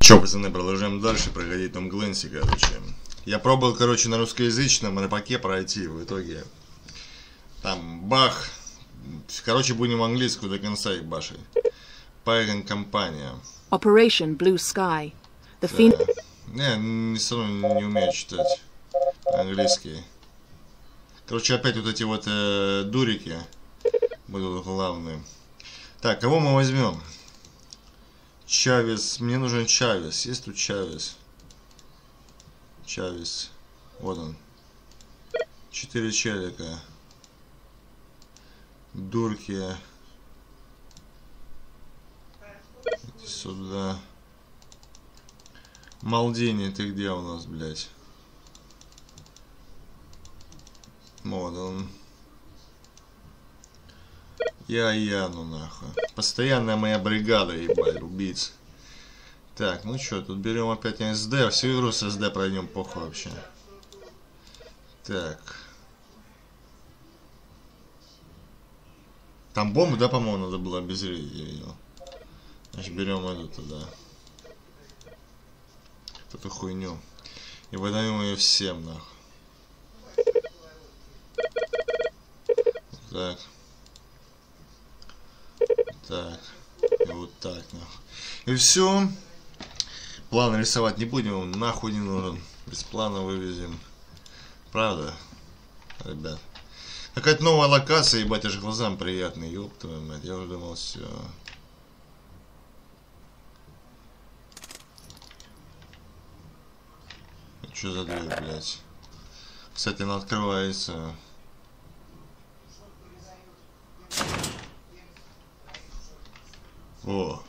Че, пацаны, продолжаем дальше проходить Том Клэнси, короче. Я пробовал, короче, на русскоязычном рыбаке пройти, в итоге там бах. Короче, будем английскую до конца их башить. Pagan компания. Operation Blue Sky. The Не, все равно не умею читать английский. Короче, опять вот эти вот дурики будут главные. Так, кого мы возьмем? Чавес. Мне нужен Чавес. Есть тут Чавес? Чавес. Вот он. 4 челика. Дурки. Иди сюда. Малдини, ты где у нас, блядь? Вот он. Ну нахуй. Постоянная моя бригада, ебать, убийц. Так, ну что, тут берем опять СД. Всю игру с СД пройдем, похуй вообще. Так. Там бомбу, да, по-моему, надо было обезвредить, я видел. Значит, берем эту туда. Эту хуйню. И выдаем ее всем, нахуй. Так. Так. И вот так, нахуй. И все. План рисовать не будем, он нахуй не нужен. Без плана вывезем. Правда, ребят? Какая-то новая локация, ебать, аж глазам приятный, ёб твою мать. Я уже думал, все. Что за дверь, блядь? Кстати, она открывается. О.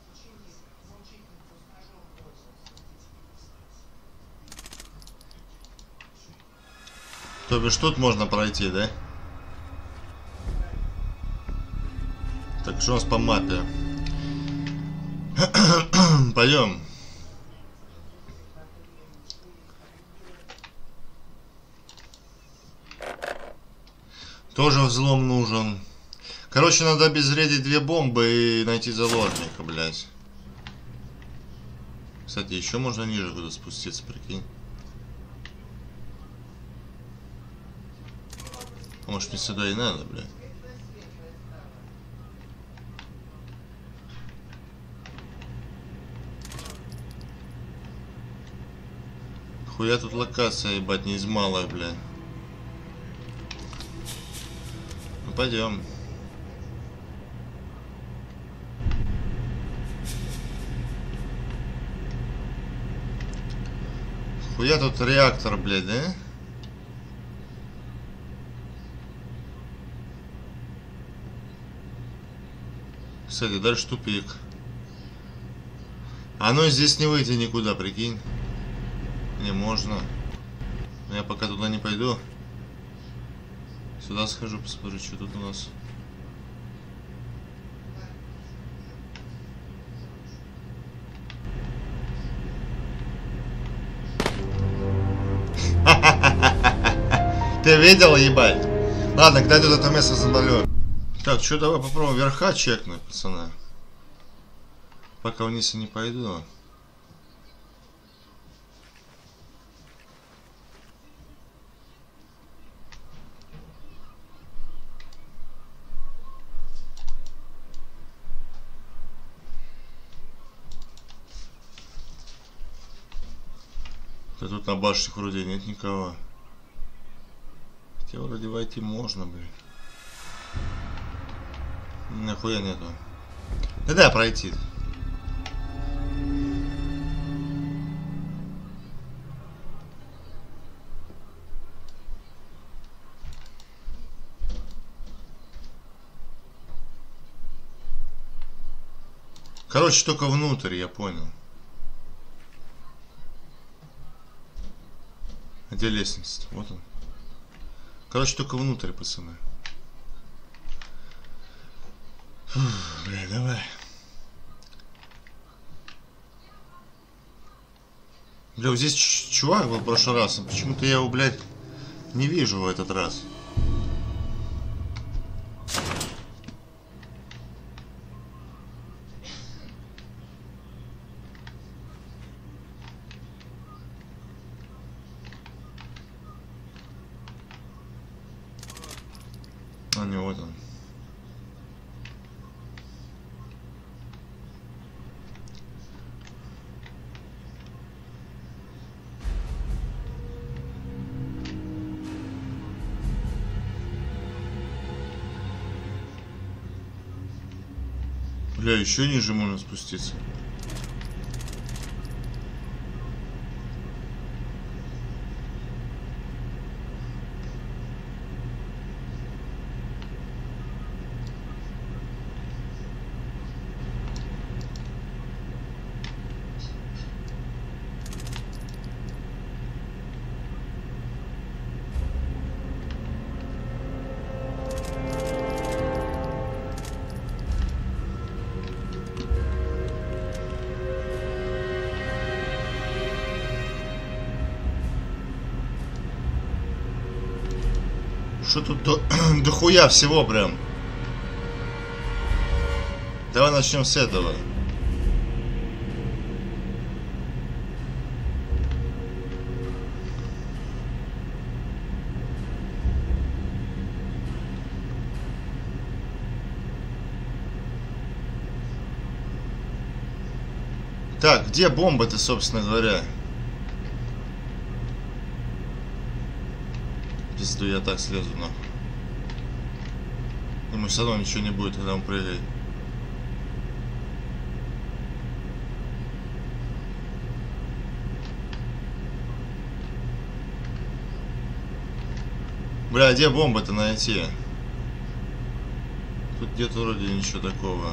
То бишь тут можно пройти, да? Так, что у нас по мапе? Пойдем. Тоже взлом нужен. Короче, надо обезвредить 2 бомбы и найти заложника, блядь. Кстати, еще можно ниже куда спуститься, прикинь. Может, мне сюда и надо, блядь. Хуя тут локация, ебать, не из малых, блядь. Ну, пойдем. Хуя тут реактор, блядь, да? Кстати, дальше тупик. А ну здесь не выйти никуда, прикинь. Не можно. Но я пока туда не пойду. Сюда схожу, посмотрю, что тут у нас. Ты видел, ебать? Ладно, когда тут это место заболю. Так, что, давай попробуем верха чекнуть, пацаны. Пока вниз я не пойду. Да тут на башнях вроде нет никого. Хотя вроде войти можно, блин. Нахуя нету. Да пройти. Короче, только внутрь, я понял. Где лестница? Вот он. Короче, только внутрь, пацаны. Фух, бля, давай. Бля, вот здесь чувак был в прошлый раз. Почему-то я его, блядь, не вижу в этот раз. А, не, вот он. Бля, еще ниже можно спуститься. Что тут дохуя всего прям. Давай начнем с этого. Так, где бомба-то, собственно говоря? Если я так слезу, нахуй. Думаю, все равно ничего не будет, когда он прыгает. Бля, где бомба-то найти? Тут где-то вроде ничего такого.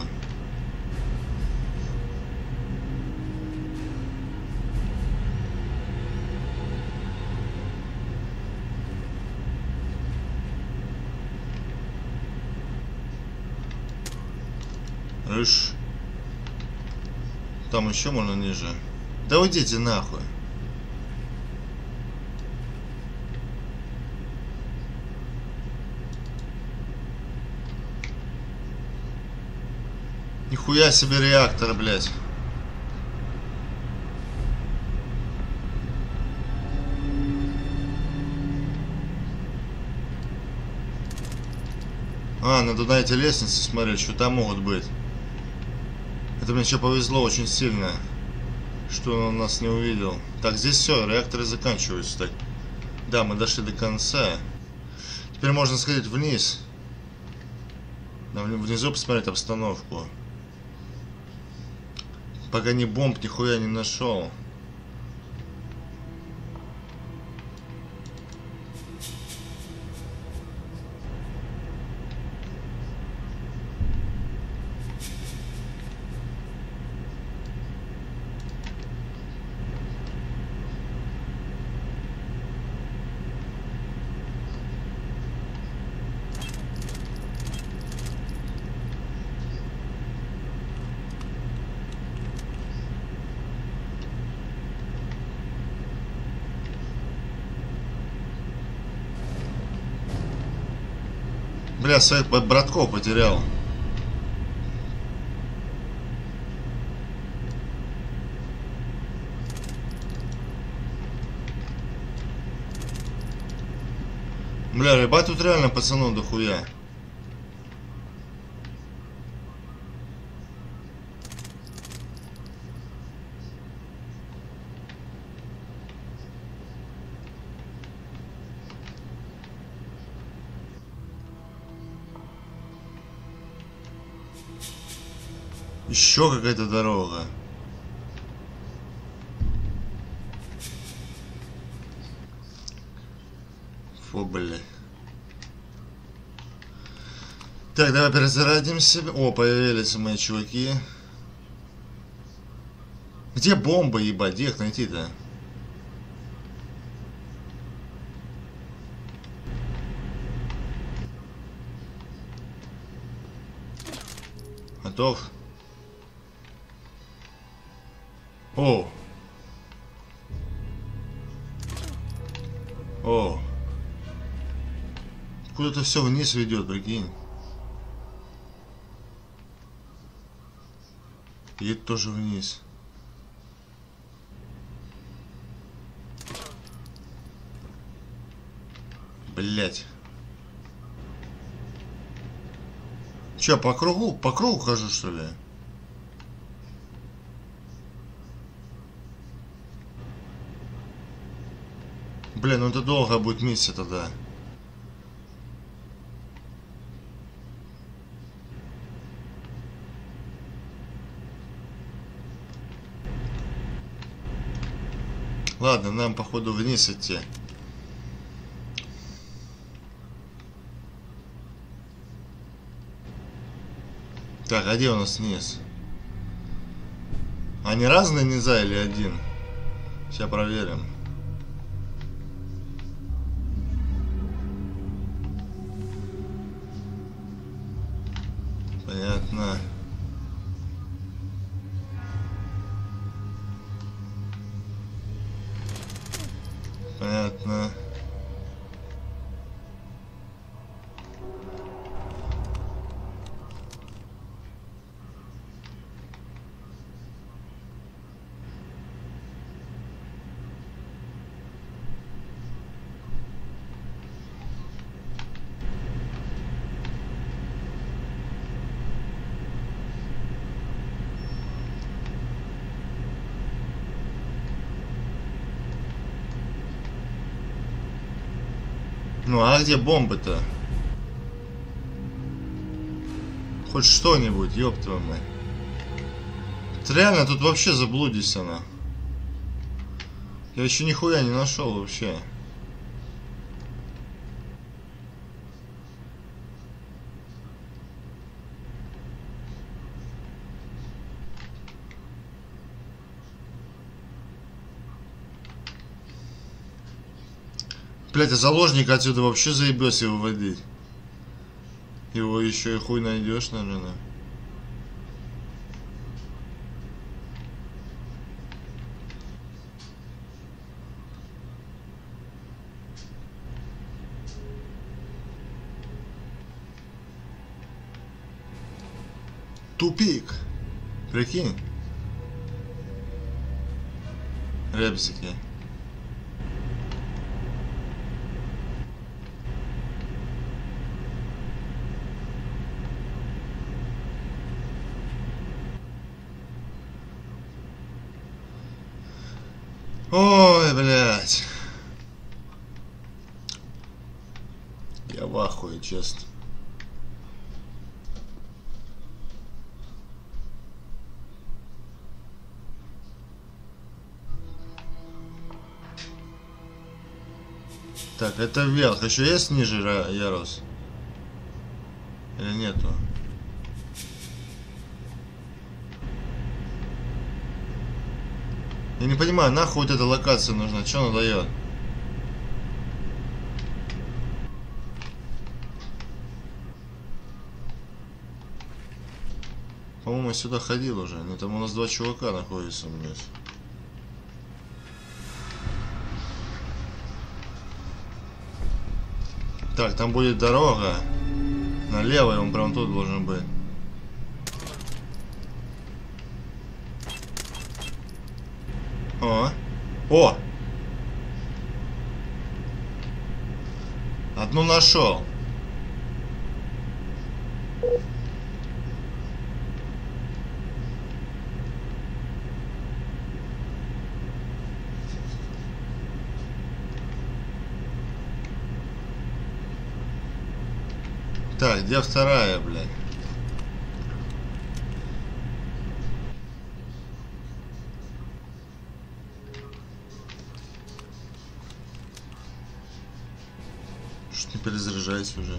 Рыж. Там еще можно ниже. Да уйдите нахуй. Нихуя себе реактор, блядь. А, надо на эти лестницы смотреть, что там могут быть. Это мне еще повезло очень сильно, что он нас не увидел. Так, здесь все, реакторы заканчиваются. Так, да, мы дошли до конца. Теперь можно сходить вниз. Да, внизу посмотреть обстановку. Пока ни бомб, нихуя не нашел. Бля, своих братков потерял. Бля, ребят, тут реально пацанов дохуя. Еще какая-то дорога. Фу, бля. Так, давай перезарядимся. О, появились мои чуваки. Где бомба, ебать? Где их найти-то? Готов? О! О! Куда-то все вниз ведет, прикинь. И это тоже вниз. Блять. Че, по кругу? По кругу хожу, что ли? Блин, ну это долго будет миссия тогда. Ладно, нам походу вниз идти. Так, а где у нас низ? Они разные низа или один? Сейчас проверим. Понятно. Понятно. Ну а где бомбы-то? Хоть что-нибудь, ёб твою мать. Это реально тут вообще заблудись она. Я еще нихуя не нашел вообще. Блять, а заложника отсюда вообще заебёсь его выводить. Его еще и хуй найдешь, наверное. Тупик. Прикинь. Ребзики. Ой, блядь. Я в ахуе, честно. Так, это вверх. Еще есть ниже ярус? Или нету? Я не понимаю, нахуй вот эта локация нужна, что она дает? По-моему, я сюда ходил уже. Но там у нас два чувака находятся вниз. Так, там будет дорога. Налево, и он прям тут должен быть. О! О! Одну нашел. Так, где вторая, блядь? Что не перезаряжайся уже.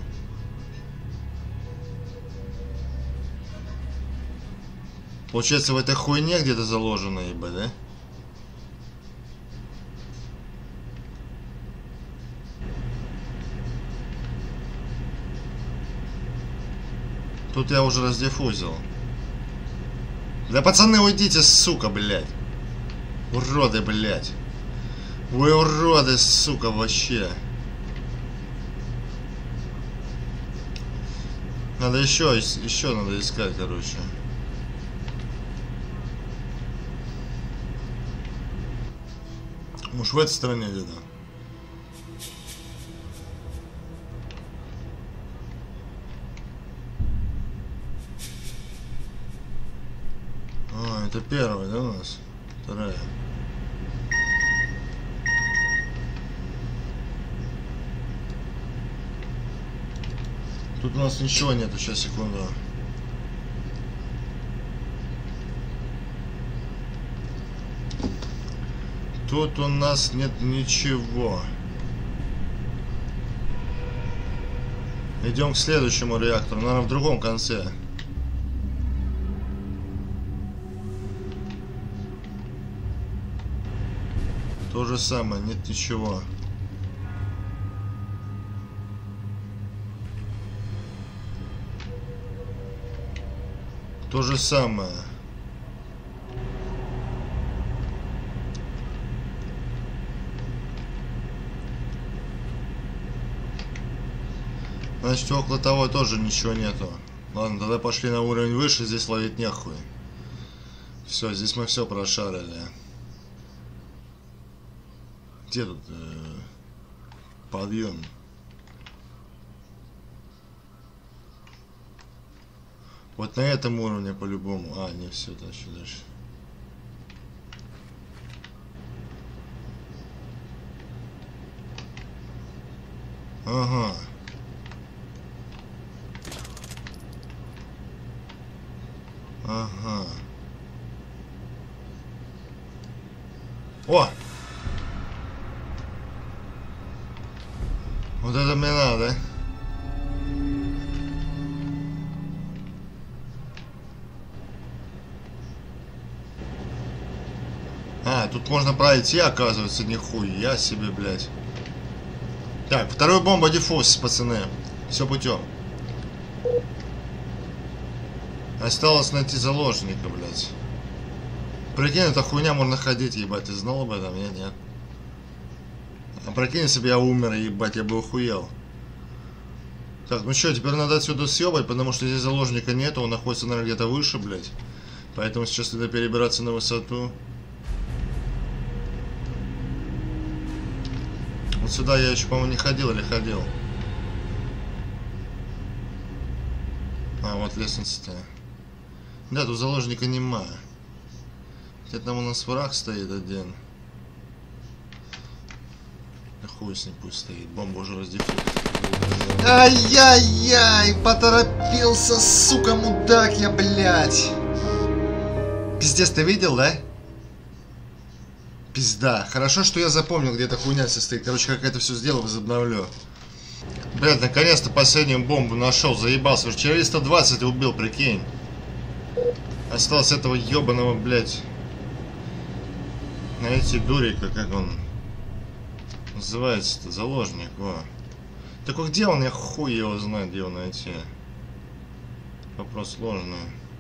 Получается, в этой хуйне где-то заложено, ебать, да? Тут я уже раздиффузил. Да пацаны, уйдите, сука, блядь. Уроды, блядь. Вы уроды, сука, вообще. Надо еще надо искать, короче. Может, в этой стороне где-то. первая, да, у нас? Вторая. Тут у нас ничего нету, сейчас, секунду. Тут у нас нет ничего. Идем к следующему реактору, наверное, в другом конце. То же самое, нет ничего. То же самое. Значит, около того тоже ничего нету. Ладно, тогда пошли на уровень выше, здесь ловить нехуй. Все, здесь мы все прошарили. Где тут подъем? Вот на этом уровне по-любому. А, не все, дальше, дальше. Ага. Ага. О! Вот это мне надо. А, тут можно пройти, оказывается, нихуя себе, блядь. Так, вторую бомба диффуз, пацаны. Все путем. Осталось найти заложника, блядь. Прикинь, эта хуйня можно ходить, ебать. Ты знал об этом? Я нет. А прикинь, если бы я умер, ебать, я бы охуел. Так, ну что, теперь надо отсюда съебать, потому что здесь заложника нету, он находится, наверное, где-то выше, блядь. Поэтому сейчас надо перебираться на высоту. Вот сюда я еще, по-моему, не ходил или ходил. А, вот лестница-то. Да, тут заложника нема. Где-то там у нас враг стоит один. Да хуй с ним пусть стоит. Бомба уже раздефилась. Ай-яй-яй! Поторопился, сука, мудак я, блядь! Пиздец, ты видел, да? Пизда. Хорошо, что я запомнил, где эта хуйня состоит. Короче, как я это все сделал, возобновлю. Блядь, наконец-то последнюю бомбу нашел. Заебался. Уже через 120 убил, прикинь. Осталось этого ебаного, блядь. Найти дурика, как он называется-то, заложник, во. Так где он? Я хуй его знаю, где его найти. Вопрос сложный.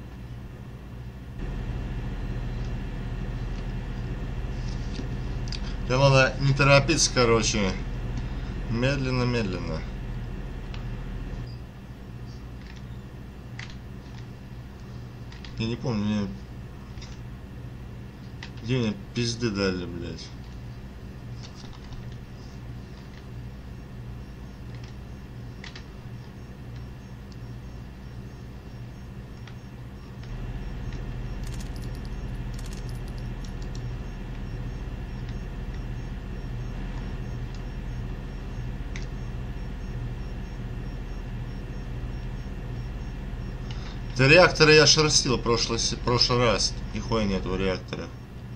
Мне надо не торопиться, короче. Медленно-медленно. Я не помню, мне... Где мне пизды дали, блядь? Да реакторы я шерстил прошлый раз. Нихуя нет в реакторах.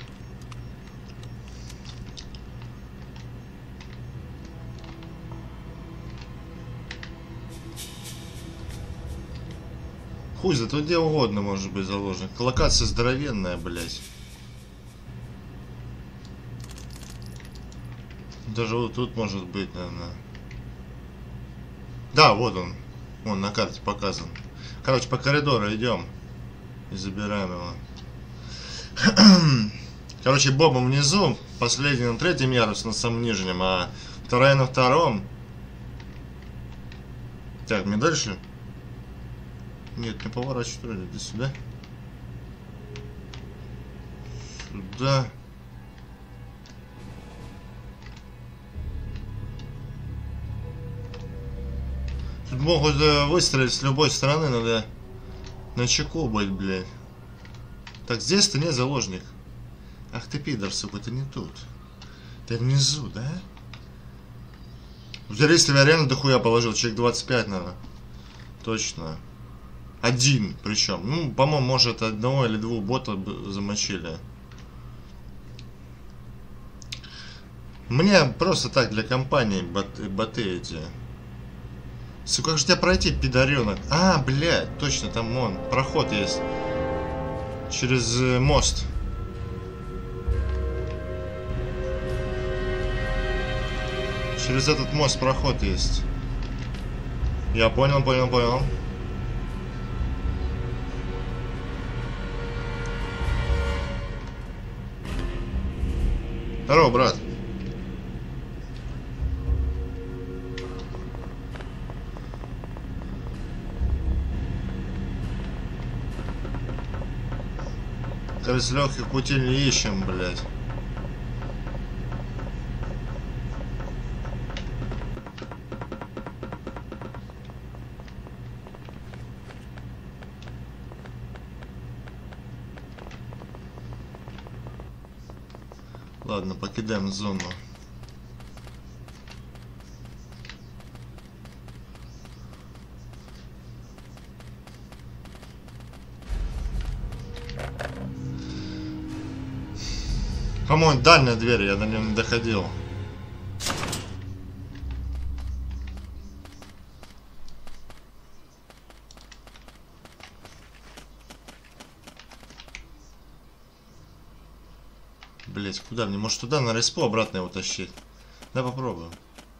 Хуй, зато где угодно может быть заложник. Локация здоровенная, блядь. Даже вот тут может быть, наверное. Да, вот он. Вон на карте показан. Короче, по коридору идем. И забираем его. Короче, бомба внизу. Последняя на третьем ярусе, на самом нижнем. А вторая на втором. Так, мне дальше? Нет, не поворачивай вроде. Иди сюда. Сюда. Тут могут выстрелить с любой стороны, надо на чеку быть, блядь. Так, здесь-то не заложник. Ах ты, пидор, сука, ты не тут. Ты внизу, да? В террористов я реально дохуя положил. Человек 25, наверное. Точно. Один, причем. Ну, по-моему, может, одного или двух бота замочили. Мне просто так, для компании, боты эти. Сука, как же тебя пройти, пидоренок? А, блядь, точно, там вон, проход есть. Через мост. Через этот мост проход есть. Я понял. Здорово, брат. Кажется, легких путей не ищем, блядь. Ладно, покидаем зону. По-моему, дальняя дверь, я до нее не доходил. Блять, куда мне? Может туда на респу обратно его тащить? Да попробуем.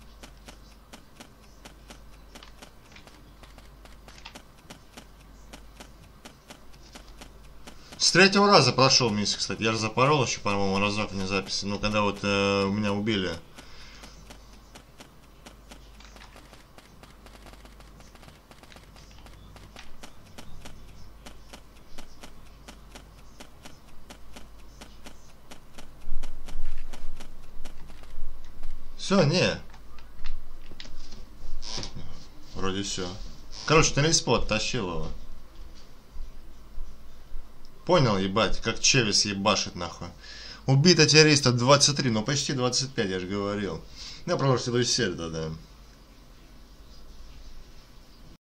С третьего раза прошел миссию, кстати. Я же запорол еще, по-моему, разок вне записи. Ну, когда вот меня убили. Все, не. Вроде все. Короче, на респот тащил его. Понял, ебать, как Чевис ебашит, нахуй. Убито террористов 23, ну почти 25, я же говорил. Я просто следующую серию тогда.